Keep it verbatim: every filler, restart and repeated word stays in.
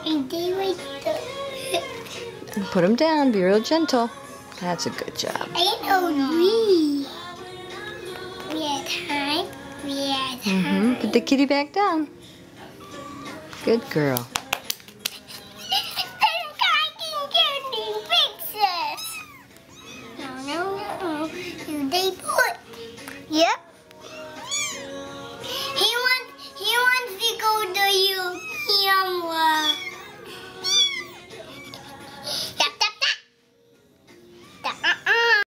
And they were the... Put them down. Be real gentle. That's a good job. I know we. We had time. We had time. Mm-hmm. Put the kitty back down. Good girl.